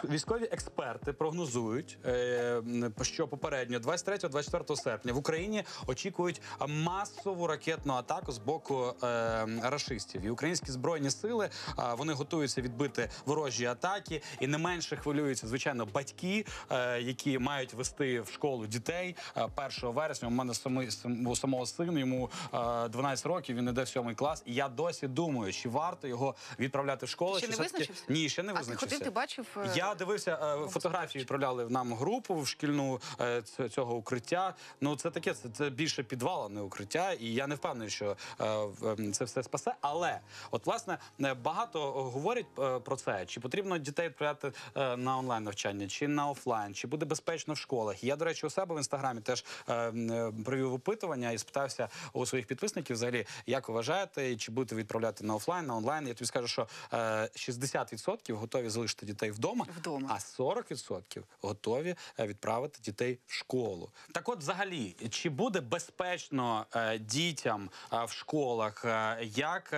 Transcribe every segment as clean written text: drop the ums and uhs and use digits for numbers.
Військові експерти прогнозують, що попередньо 23-24 серпня в Україні очікують масову ракетну атаку з боку рашистів. І українські збройні сили, вони готуються відбити ворожі атаки. І не менше хвилюються, звичайно, батьки, які мають вести в школу дітей 1 вересня. У мене самого сина, йому 12 років, він іде в 7 клас. І я досі думаю, чи варто його відправляти в школу. Ще не визначився? Ні, ще не визначився. А ти ходив, ти бачив? Я дивився, фотографії відправляли в нам групу в шкільну цього укриття. Ну, це таке, це більше підвал, а не укриття. І я не впевнений, що це все спасе. Але, от, власне, багато говорять про це. Чи потрібно дітей відправляти на онлайн-навчання, чи на офлайн, чи буде безпечно в школах. Я, до речі, у себе в Інстаграмі теж провів опитування і спитався у своїх підписників взагалі, як ви вважаєте, чи будете відправляти на офлайн, на онлайн. Я тобі скажу, що 60% готові залишити дітей вдома, а 40% готові відправити дітей в школу. Так от, взагалі, чи буде безпечно дітям в школах, як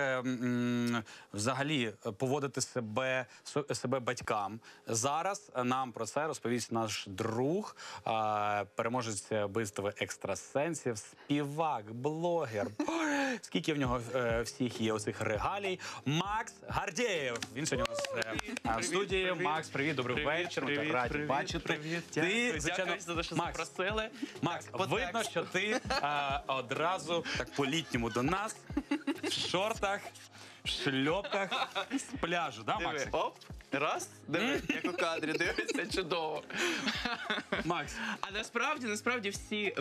взагалі поводити себе батькам? Зараз нам про це розповість наш друг, переможець битви екстрасенсів, співак, блогер. Скільки в нього всіх є оцих регалій. Макс Гордєєв. Він сьогодні у нас в студії. Макс, привіт, добрий вечір. Ми тебе раді бачити. Привіт. Дякую за те, що запросили. Макс, видно, що ти одразу так по-літньому до нас, в шортах, в шльопках, з пляжу, да, Макс? Оп, раз, диви, як у кадрі, дивиться, чудово. Макс. А насправді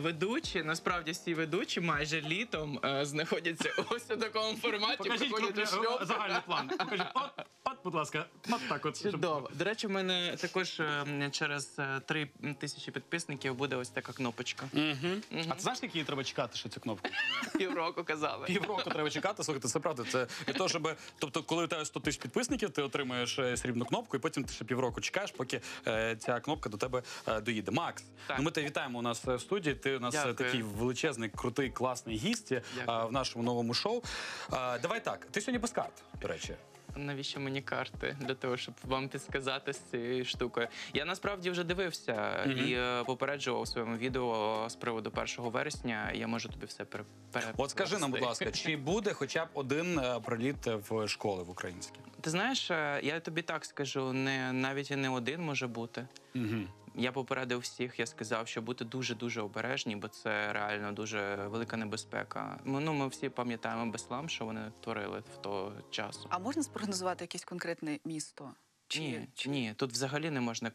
всі ведучі майже літом знаходяться ось у такому форматі. Покажіть загальний план. Покажіть, от, будь ласка, от так от. Чудово. До речі, в мене також через 3000 підписників буде ось така кнопочка. А ти знаєш, скільки їй треба чекати, що цю кнопку? Півроку казали. Півроку треба чекати, слухайте, це правда. Це для того, щоб, тобто, коли у тебе 100 000 підписників, ти отримуєш срібну кнопку, і потім ти ще півроку чекаєш, поки ця кнопка до тебе доїде. Макс, ну ми тебе вітаємо у нас в студії. Ти у нас такий величезний, крутий, класний гість в нашому новому шоу. Давай так, ти сьогодні без карт, до речі. Навіщо мені карти? Для того, щоб вам підсказати з цією штукою. Я насправді вже дивився і попереджував у своєму відео з приводу 1 вересня. Я можу тобі все От скажи нам, будь ласка, чи буде хоча б один приліт в школи в українські? Ти знаєш, я тобі так скажу, навіть і не один може бути. Я попередив всіх, я сказав, що бути дуже-дуже обережні, бо це реально дуже велика небезпека. Ми всі пам'ятаємо Беслам, що вони творили в той час. А можна спрогнозувати якесь конкретне місто? Ні, тут взагалі не можна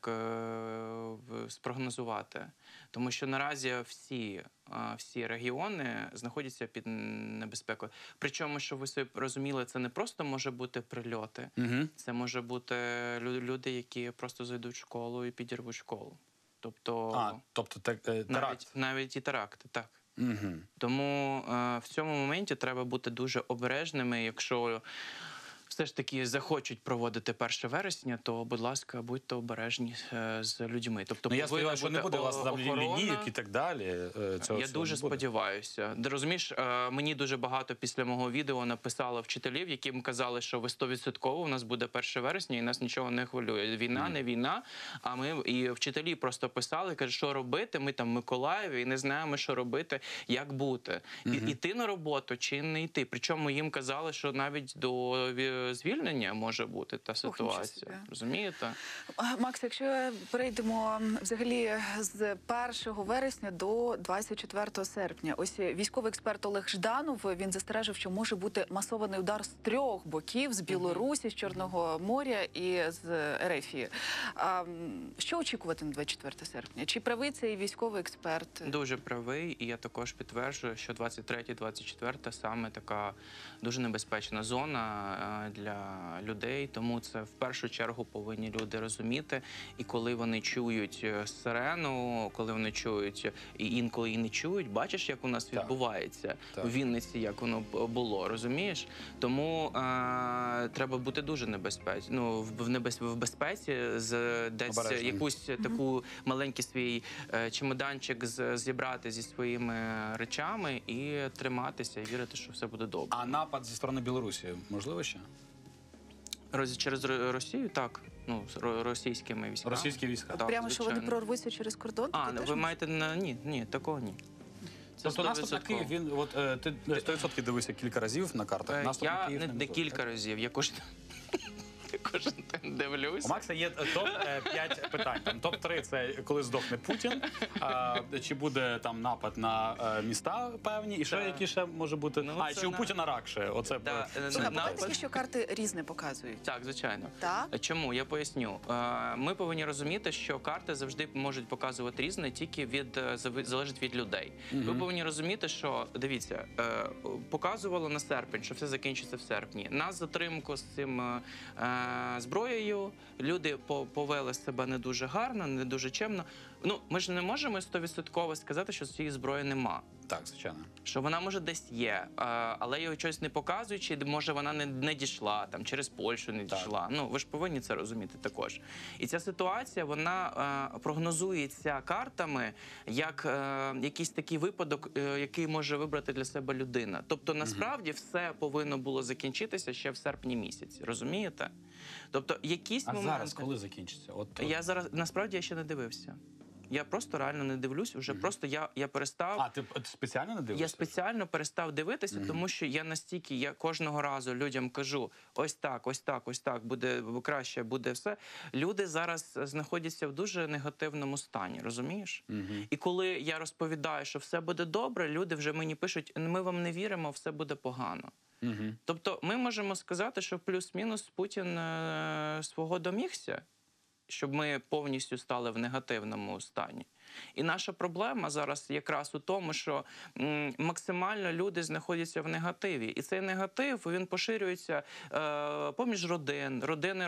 спрогнозувати. Тому що наразі всі регіони знаходяться під небезпекою. Причому, щоб ви собі розуміли, це не просто може бути прильоти. Це може бути люди, які просто зайдуть в школу і підірвуть школу. Тобто теракт. Навіть і теракти, так. Тому в цьому моменті треба бути дуже обережними. Якщо все ж таки захочуть проводити 1 вересня, то, будь ласка, будьте обережні з людьми. Тобто, я сподіваюся, що не буде у вас там лінійок і так далі. Я дуже сподіваюся. Розумієш, мені дуже багато після мого відео написали вчителів, яким казали, що ви 100% у нас буде 1 вересня і нас нічого не хвилює. Війна, не війна. А і вчителі просто писали, кажуть, що робити, ми там в Миколаєві і не знаємо, що робити, як бути. Іти на роботу чи не йти. Причому їм казали, що навіть до звільнення може бути та ситуація. Розумієте? Макс, якщо перейдемо взагалі з 1 вересня до 24 серпня. Ось військовий експерт Олег Жданов, він застережив, що може бути масований удар з 3 боків, з Білорусі, з Чорного моря і з Ерефії. Що очікувати на 24 серпня? Чи правий цей військовий експерт? Дуже правий, і я також підтверджую, що 23-24 саме така дуже небезпечна зона для людей, тому це в першу чергу повинні люди розуміти. І коли вони чують сирену, коли вони чують і інколи і не чують, бачиш, як у нас відбувається у Вінниці, як воно було, розумієш? Тому треба бути дуже в безпеці, десь якусь таку маленький свій чемоданчик зібрати зі своїми речами і триматися, і вірити, що все буде добре. А напад зі сторони Білорусі можливо ще? Через Росію, так. Ну, з російськими військами. Російські війська. Так, Прямо що вони звичайно. прорвуться через кордон? А, таке теж ви може? маєте на... Ні, такого ні. Це Тобто наступ на 100%. Київ, він, ти 100% дивився кілька разів на картах. Наступ на Я Київ не можливо, кілька так? разів, я кожен день дивлюсь. У Макса є топ-5 питань. Там топ-3 – це коли здохне Путін, чи буде там напад на міста певні, і Так. які ще може бути. Ну, І це чи у на- Путіна рак ще? Оце Да, Слухай, на- буває таке, що карти різне показують. Так, звичайно. Так? Чому? Я поясню. Ми повинні розуміти, що карти завжди можуть показувати різне, тільки залежить від людей. Ви повинні розуміти, що, дивіться, показувало на серпень, що все закінчиться в серпні. Нас затримку з цим зброєю, люди повели себе не дуже гарно, не дуже чемно. Ну, ми ж не можемо 100% сказати, що цієї зброї нема. Так, звичайно. Що вона може десь є, але його щось не показують, чи може вона не дійшла, там через Польщу не дійшла. Ну ви ж повинні це розуміти також. І ця ситуація вона прогнозується картами як якийсь такий випадок, який може вибрати для себе людина. Тобто, насправді, все повинно було закінчитися ще в серпні місяці. Розумієте? Тобто, якісь А моменти... зараз коли закінчиться? Я зараз насправді я ще не дивився. Я просто реально не дивлюсь. Вже просто я перестав. А ти спеціально не дивишся? Я спеціально перестав дивитися, тому що я кожного разу людям кажу: ось так, ось так, ось так, буде краще, буде все. Люди зараз знаходяться в дуже негативному стані, розумієш? І коли я розповідаю, що все буде добре, люди вже мені пишуть: ми вам не віримо, все буде погано. Тобто ми можемо сказати, що плюс-мінус Путін свого домігся, щоб ми повністю стали в негативному стані. І наша проблема зараз якраз у тому, що максимально люди знаходяться в негативі. І цей негатив, він поширюється поміж родин. Родини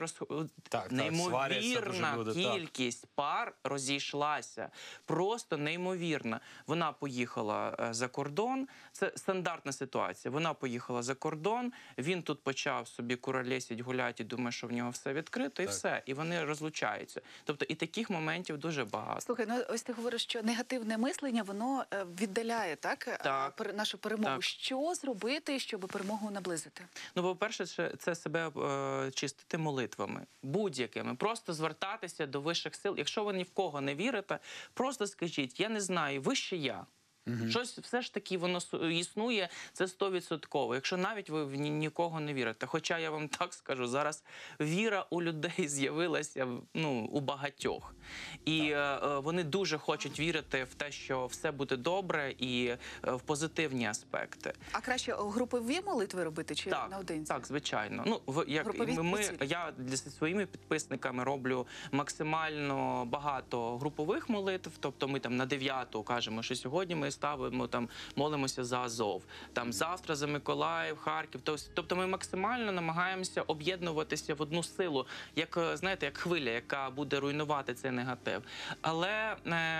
неймовірна люди, кількість пар розійшлася. Просто неймовірна. Вона поїхала за кордон. Це стандартна ситуація. Вона поїхала за кордон, він тут почав собі куролесіть, гуляти і думає, що в нього все відкрито, і все. І вони розлучаються. Тобто і таких моментів дуже багато. Слухай, ну ось ти говориш, що негативне мислення, воно віддаляє нашу перемогу. Так. Що зробити, щоб перемогу наблизити? Ну, по-перше, це себе чистити молитвами. Будь-якими. Просто звертатися до вищих сил. Якщо ви ні в кого не вірите, просто скажіть: я не знаю, вище я. Щось все ж таки воно існує, це 100%. Якщо навіть ви в нікого не вірите. Хоча я вам так скажу, зараз віра у людей з'явилася у багатьох. І вони дуже хочуть вірити в те, що все буде добре, і в позитивні аспекти. А краще групові молитви робити чи наодинці? Так, звичайно. Я зі своїми підписниками роблю максимально багато групових молитв. Тобто ми там на 9-ту кажемо, що сьогодні ми ставимо, там, молимося за Азов. Там завтра за Миколаїв, Харків. Тобто ми максимально намагаємося об'єднуватися в одну силу, як, знаєте, як хвиля, яка буде руйнувати цей негатив. Але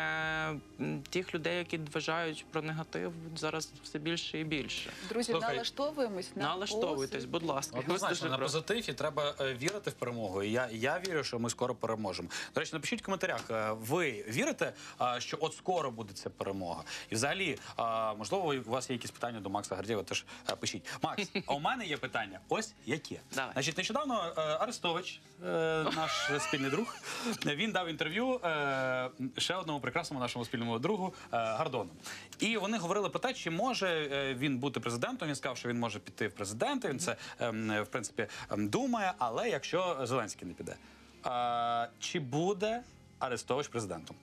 тих людей, які вважають про негатив, зараз все більше і більше. Друзі, Слухай, налаштовуємось на Налаштовуйтесь, будь ласка. Однозначно, на позитив, і треба вірити в перемогу. І я вірю, що ми скоро переможемо. До речі, напишіть в коментарях, ви вірите, що от скоро буде ця перемога? І взагалі, можливо, у вас є якісь питання до Макса Гордєєва, теж пишіть. Макс, а у мене є питання ось яке. Давай. Значить, нещодавно Арестович, наш спільний друг, він дав інтерв'ю ще одному прекрасному нашому спільному другу Гордону. І вони говорили про те, чи може він бути президентом. Він сказав, що він може піти в президенти, він це, в принципі, думає, але якщо Зеленський не піде. Чи буде Арестович президентом?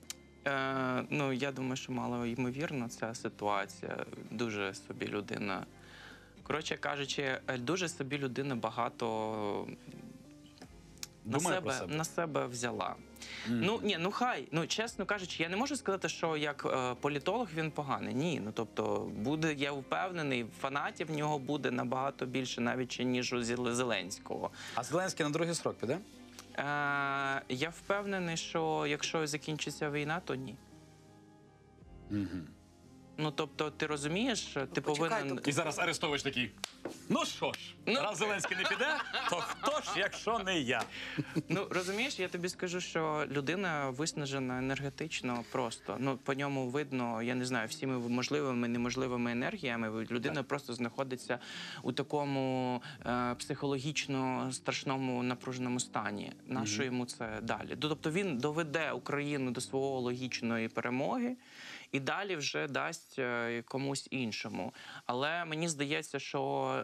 Я думаю, що мало ймовірно ця ситуація. Дуже собі людина, коротше кажучи, дуже собі людина багато на себе взяла. Чесно кажучи, я не можу сказати, що як політолог він поганий. Ні, тобто я впевнений, фанатів в нього буде набагато більше навіть, ніж у Зеленського. А Зеленський на другий срок піде? Я впевнений, що якщо закінчиться війна, то ні. Ну, тобто, ти розумієш, ти Почекай, повинен... тобто- І зараз Арестович такий, ну що ж, раз Зеленський не піде, то хто ж, якщо не я? Ну, розумієш, я тобі скажу, що людина виснажена енергетично просто. Ну, по ньому видно, я не знаю, всіми можливими, неможливими енергіями. Людина просто знаходиться у такому психологічно страшному напруженому стані. Нащо йому це далі? Тобто він доведе Україну до свого логічної перемоги і далі вже дасть комусь іншому. Але мені здається, що...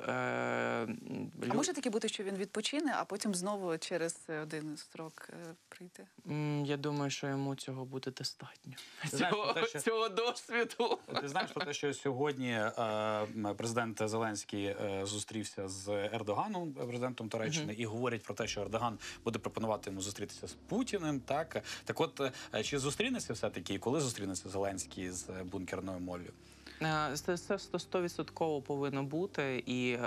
А може таке бути, що він відпочине, а потім знову через один строк прийде? Я думаю, що йому цього буде достатньо. знаєш, про те, що- Цього досвіду. Ти знаєш про те, що сьогодні президент Зеленський зустрівся з Ердоганом, президентом Туреччини, і говорять про те, що Ердоган буде пропонувати йому зустрітися з Путіним. Так от, чи зустрінеться все-таки, і коли зустрінеться Зеленський з бункерною моллю? Це 100% повинно бути, і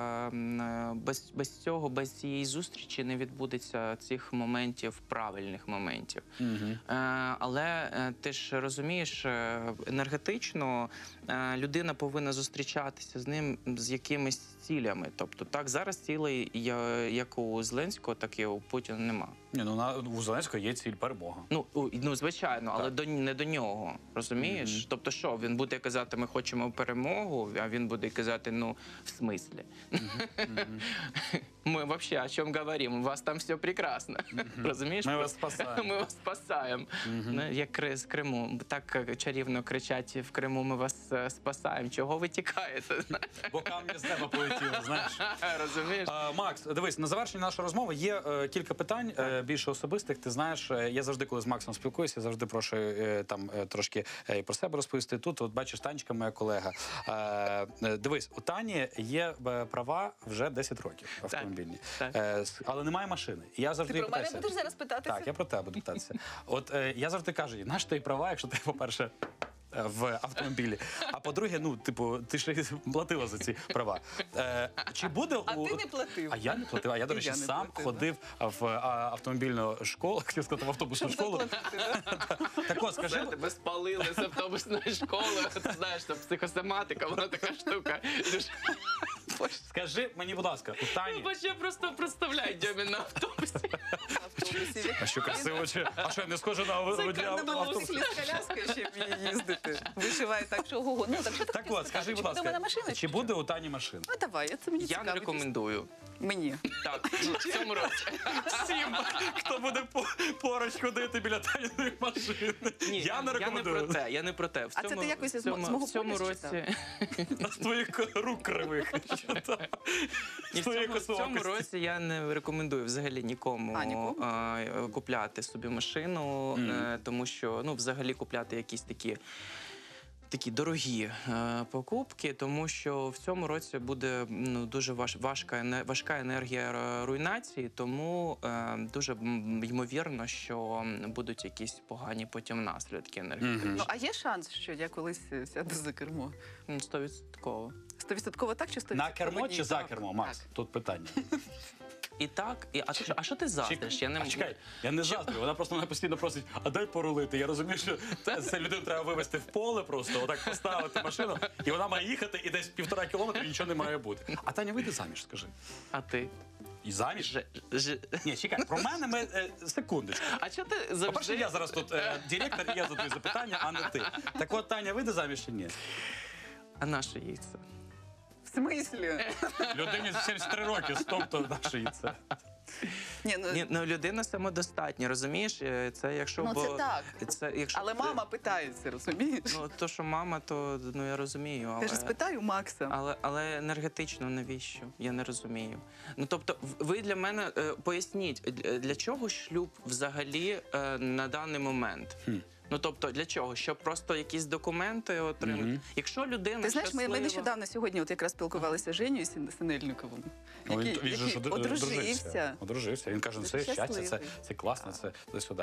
без цього, без цієї зустрічі не відбудеться цих моментів, правильних моментів. Але ти ж розумієш, енергетично людина повинна зустрічатися з ним з якимись цілями. Тобто, так, зараз цілей, як у Зеленського, так і у Путіна нема. Ні, ну у Зеленського є ціль перемога. Ну звичайно, але не до нього, розумієш? Тобто що, він буде казати, ми хочемо перемогу, а він буде казати, ну, в смислі? Ми взагалі о чому говоримо? У вас там все прекрасно. Розумієш? Ми вас спасаємо. Ми вас спасаємо. Як з Криму. Так чарівно кричать в Криму, ми вас спасаємо. Чого ви тікаєте? Бо камні з неба полетіли, знаєш. Розумієш? Макс, дивись, на завершення нашої розмови є кілька питань, більше особистих. Ти знаєш, я завжди, коли з Максом спілкуюся, завжди прошу там трошки і про себе розповісти. Тут, от бачиш, Танечка, моя колега. Дивись, у Тані є права вже 10 років автомобільні. Але немає машини. І я завжди Ти про мене питаюся- будеш зараз питатися? Так, я про тебе буду питатися. От я завжди кажу, наш ти права, якщо ти, по-перше, в автомобілі. А по-друге, ну, типу, ти ж платила за ці права. Чи буде А ти не платив. А я не платив. А я, до І речі, я не сам платила. ходив в автомобільну школу, хотів сказати, в автобусну Щоб школу. заплатити, да? Так от, скажи, Тебе спалили з автобусної школи. Ти знаєш, що психосоматика, вона така штука. скажи мені, будь ласка, у Тані... Бо ще просто представляй Дьомін на автобусі. Автобусі. А що красиво, чи... А що, я не схожа на водія На автобусу? мотоциклі з коляскою ще вміє їздити. Вишиває так, що ого. Ну, так що ти Так хотів от, скажи, сказати? будь Чи буде у мене ласка, машина? чи буде у Тані машина? Ну, давай, це мені Я цікаво. не рекомендую. Мені. Так, в цьому році. Всім, хто буде поруч ходити біля Таніної машини. Ні, Я не рекомендую. Я не про те. В А це ти якось з мого в цьому поля році. З твоїх рук кривих. Що там? Ні, З твоєї в цьому косоокості. році я не рекомендую взагалі нікому, нікому? Купляти собі машину, тому що ну, взагалі купляти якісь такі дорогі покупки, тому що в цьому році буде ну, дуже важка енергія руйнації, тому дуже ймовірно, що будуть якісь погані потім наслідки енергетичні. Ну, а є шанс, що я колись сяду за кермо? 100%. 100% так чи 100% На кермо ні? чи за Так. кермо, Макс? Так. Тут питання. І так, а що ти заздриш? Чекай, я не заздрю, вона просто мене постійно просить, а дай порулити. Я розумію, що це людину треба вивезти в поле просто, отак поставити машину, і вона має їхати, і десь 1,5 кілометра нічого не має бути. А Таня, вийди заміж, скажи. А ти? І заміж? Ні, чекай, про мене ми секундочку. А що ти По-перше, завжди... я зараз тут директор, і я задаю запитання, а не ти. Так от, Таня, вийде заміж чи ні? А наше яйце? В смислі? Людині 73 роки, тобто наше яйце. Ні, ну людина самодостатня, розумієш? Це якщо Ну, це так. Це, якщо Але мама питається, розумієш? Ну, то, що мама, то ну я розумію, Я ж спитаю Макса. але енергетично навіщо? Я не розумію. Ну тобто, ви для мене поясніть, для чого шлюб взагалі на даний момент? Ну тобто, для чого? Щоб просто якісь документи отримати? Якщо людина Ти знаєш, ми щаслива... нещодавно сьогодні от якраз спілкувалися з Женєю Синельниковим, Він же ж одружився. Одружився. Він каже, Дуже це щастя, щасливий. це класно, це туди-сюди.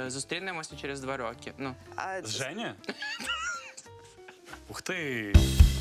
Зустрінемося через 2 роки. Ну. А З Женєю? Ух ти!